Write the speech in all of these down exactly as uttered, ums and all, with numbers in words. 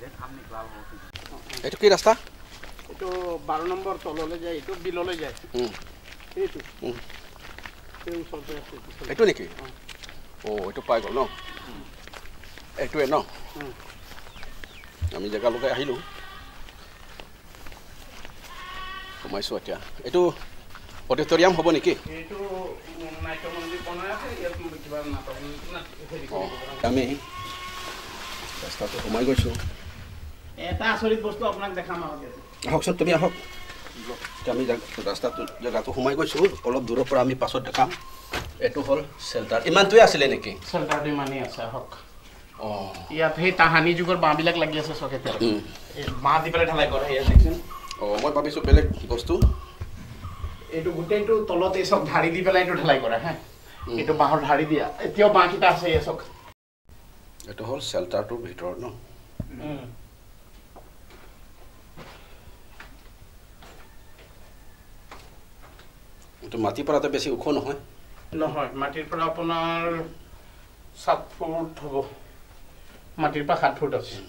এইটো কি ৰাস্তা এইটো বাৰ নম্বৰ তললৈ যায় এইটো বিললৈ যায় এইটো এই ওচৰতে আছে এইটো নেকি ও এইটো পাই গ'ল ন এইটোৱে ন আমি জেগালৈকে আহিলোঁ সোমাইছোঁ এতিয়া এইটো অডিটৰিয়াম হ'ব নেকি এইটো নাট্য মন্দিৰ বনাই আছে ইয়াত কিবা নাটক আমি ৰাস্তাটো সোমাই গৈছোঁ এটা আচৰিত বস্তু আপোনাক দেখাম আৰু আহকচোন তুমি আহক আমি ৰাস্তাটো জেগাটো সোমাই গৈছোঁ অলপ দূৰৰ পৰা আমি পাছত দেখাম এইটো হ'ল চেল্টাৰ ইমানটোৱে আছিলে নেকি চেল্টাৰটো ইমানেই আছে আহক অঁ ইয়াত সেই তাহানি যুগৰ বাঁহবিলাক লাগি আছে চকেতে বাঁহ দি পেলাই ঢালাই কৰে ইয়াত দেখিছেন অঁ মই ভাবিছোঁ বেলেগ বস্তু এইটো গোটেইটো তলত এই চব ঢাৰি দি পেলাই এইটো ঢালাই কৰে হা এইটো বাঁহৰ ঢাৰি দিয়া এতিয়াও বাঁহকেইটা আছে এই চক এইটো হ'ল চেল্টাৰটোৰ ভিতৰত ন এইটো মাটিৰ পৰাতে বেছি ওখ নহয় নহয় মাটিৰ পৰা আপোনাৰ সাত ফুট হ'ব মাটিৰ পৰা সাত ফুট আছে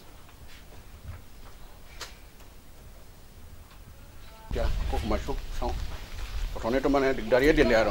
এতিয়া আকৌ সোমাইছোঁ চাওঁ প্ৰথমেতো মানে দিগদাৰিয়ে দিলে আৰু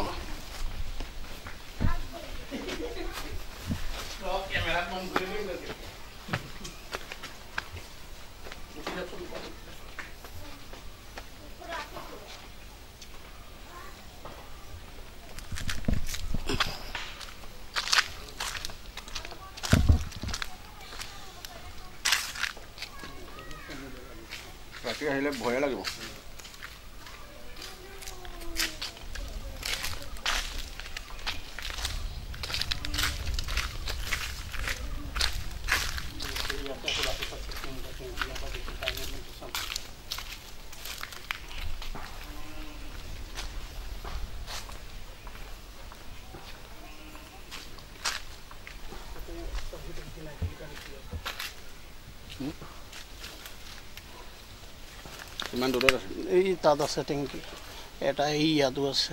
ৰাতি আহিলে ভয়ে লাগিব কিমান দূৰত আছে এই তাত আছে টেংকি এটা এই ইয়াতো আছে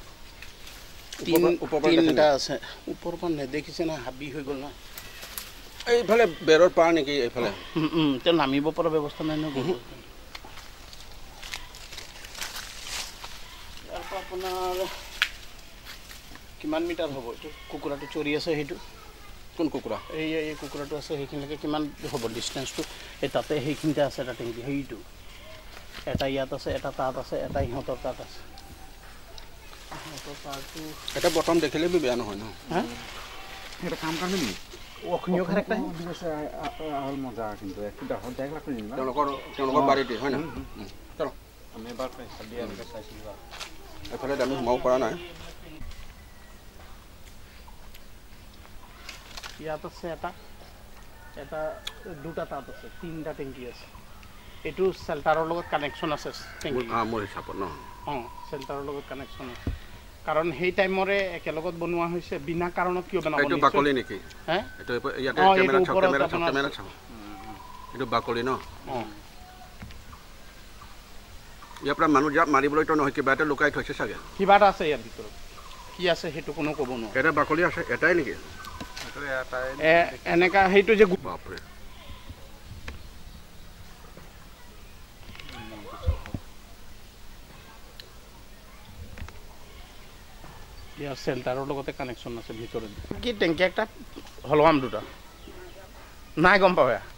তিনিটা আছে ওপৰৰ পৰা নেদেখিছে না হাবি হৈ গ'ল না এইফালে বেৰৰ পাৰ নেকি এইফালে তেওঁ নামিব পৰা ব্যৱস্থা নাই ন ইয়াৰ পৰা আপোনাৰ কিমান মিটাৰ হ'ব এইটো কুকুৰাটো চৰি আছে সেইটো কোন কুকুৰা এই এই কুকুৰাটো আছে সেইখিনিলৈকে কিমান হ'ব ডিষ্টেঞ্চটো এই তাতে সেইখিনিতে আছে এটা টেংকি সেইটো এটা ইয়াত আছে এটা তাত আছে এটা ইহঁতৰ তাত আছে এটা প্ৰথম দেখিলে বি বেয়া নহয় ন এটা কাম কাৰণে নেকি অখনিও খাৰেক্টা আহল মজা কিন্তু একটু দেখো দেখ লাগবে না তেওঁলোকৰ তেওঁলোকৰ বাৰীতে হয় না চলো আমি এবাৰ চালি আৰু চাইছিলো এফালে আমি সোমাব পৰা নাই ইয়াত আছে এটা এটা দুটা তাত আছে তিনিটা টেংকি আছে এইটো চেল্টাৰৰ লগত কানেকশ্যন আছে মোৰ হিচাপত ন অঁ চেল্টাৰৰ লগত কানেকশ্যন আছে কাৰণ সেই টাইমৰে একেলগত বনোৱা হৈছে বিনা কাৰণত কিয় বনাব এইটো বাকলি নেকি হে এইটো ইয়াতে কেমেৰা চাও কেমেৰা চাও কেমেৰা চাও এইটো বাকলি ন অঁ ইয়াৰ পৰা মানুহ যা মাৰিবলৈতো নহয় কিবা এটা লুকাই থৈছে চাগে কিবা এটা আছে ইয়াৰ ভিতৰত কি আছে সেইটো কোনো ক'ব নোৱাৰে এটা বাকলি আছে এটাই নেকি এনেকা সেইটো যে বাপৰে ইয়াৰ চেল্টাৰৰ লগতে কানেকশ্যন আছে ভিতৰত কি টেংকি একটা হলৱাম দুটা নাই গম পাবা